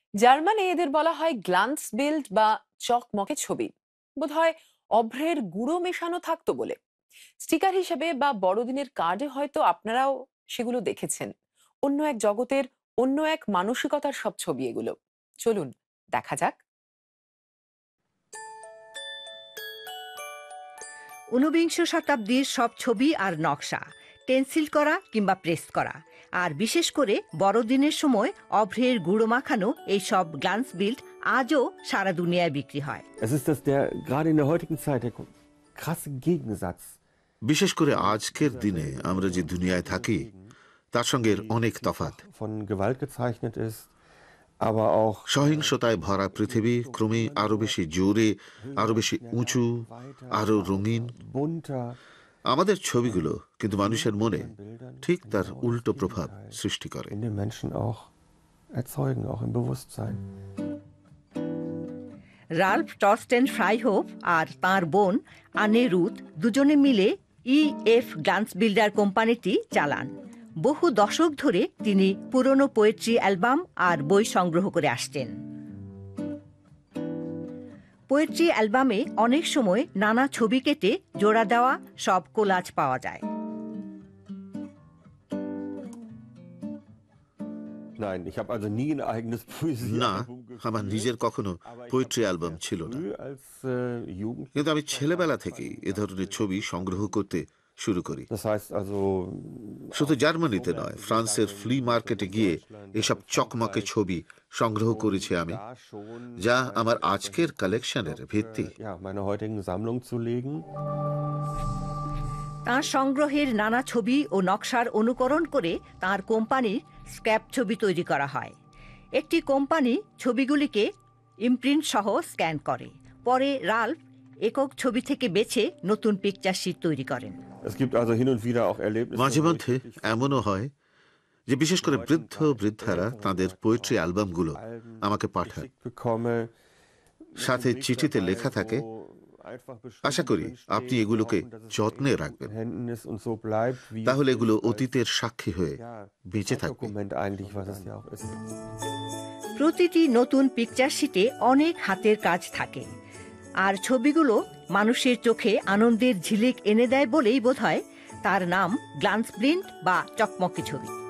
Germany এদের বলা হয় গ্লান্স বিল্ড বা চকমকে ছবি। বোধহয় অভ্রের গুঁড়ো মেশানো থাকতো বলে। স্টিকার হিসেবে বা বড়দিনের কার্ডে হয়তো আপনারাও সেগুলো দেখেছেন। অন্য এক জগতের, অন্য এক মানসিকতার সব ছবি এগুলো। চলুন দেখা যাক। ঊনবিংশ শতাব্দীর সব ছবি আর নকশা টেন্সিল করা কিংবা প্রেস করা, আর বিশেষ করে বড়দিনের সময় অভ্রের গুঁড়ো মাখানো এই সব গ্লান্স বিল্ড আজও সারা দুনিয়ায় বিক্রি হয়। Es ist das der gerade in der heutigen Zeit der krasse Gegensatz. বিশেষ করে আজকের দিনে আমরা যে দুনিয়ায় থাকি তার সঙ্গে এর অনেক তফাৎ। Von Gewalt gezeichnet ist, aber auch সহিংসতায় ভরা পৃথিবী ক্রমেই আরো বেশি জোরে, আরো বেশি উঁচু, আরো রঙিন। bunter আমাদের ছবিগুলো কিন্তু মানুষের মনে ঠিক তার উল্টো প্রভাব সৃষ্টি করে। in den Menschen auch erzeugen, auch im Bewusstsein. Ralph Torsten Freyhof আর তাঁর বোন আনে রুথ দুজনে মিলে ইএফ গ্লান্স বিল্ডার কোম্পানিটি চালান। বহু দশক ধরে তিনি পুরনো পোয়েট্রি অ্যালবাম আর বই সংগ্রহ করে আসছেন। পোয়েট্রি অ্যালবামে অনেক সময় নানা ছবি কেটে জোড়া দেওয়া সব কোলাজ পাওয়া যায়। Nein, ich habe also nie ein eigenes না, Poesiealbum আমার geführt, নিজের কখনো aber ich poetry habe album sehr ছিল না। früh als Jugendlicher কিন্তু আমি ছেলেবেলা থেকেই এ ধরনের ছবি সংগ্রহ করতে শুরু করি। Das heißt also শুধু জার্মানিতে নয়, ফ্রান্সের ফ্লি মার্কেটে গিয়ে এসব চকমকে ছবি সংগ্রহ করেছি আমি, যা আমার আজকের কালেকশনের ভিত্তি। ja, meine heutigen Sammlung zu legen. তাঁর সংগ্রহের নানা ছবি ও নকশার অনুকরণ করে তাঁর কোম্পানির স্ক্র্যাপ ছবি তৈরি করা হয়। একটি কোম্পানি ছবিগুলিকে ইমপ্রিন্ট সহ স্ক্যান করে, পরে রাল্ফ একক ছবি থেকে বেছে নতুন পিকচার শিট তৈরি করেন। Es gibt also hin und wieder auch Erlebnisse, মাঝে wo ich মধ্যে wirklich এমনও হয় যে বিশেষ করে বৃদ্ধ বৃদ্ধারা তাদের পোয়েট্রি অ্যালবামগুলো আমাকে পাঠান। geschickt bekomme, সাথে mit einem চিঠিতে Brief লেখা dabei, থাকে, wo einfach beschrieben আশা করি drin steht, আপনি এগুলোকে wir hoffen, dass es যত্নে in রাখবেন। guten Händen ist und so bleibt, wie তাহলে es এগুলো ist, als, অতীতের সাক্ষী হয়ে ja, বেঁচে থাকবে। Dokument eigentlich, was es ja auch ist. প্রতিটি নতুন পিকচার শিটে অনেক হাতের কাজ থাকে, আর ছবিগুলো মানুষের চোখে আনন্দের ঝিলিক এনে দেয় বলেই বোধহয় তার নাম গ্লান্স প্রিন্ট বা চকমকে ছবি।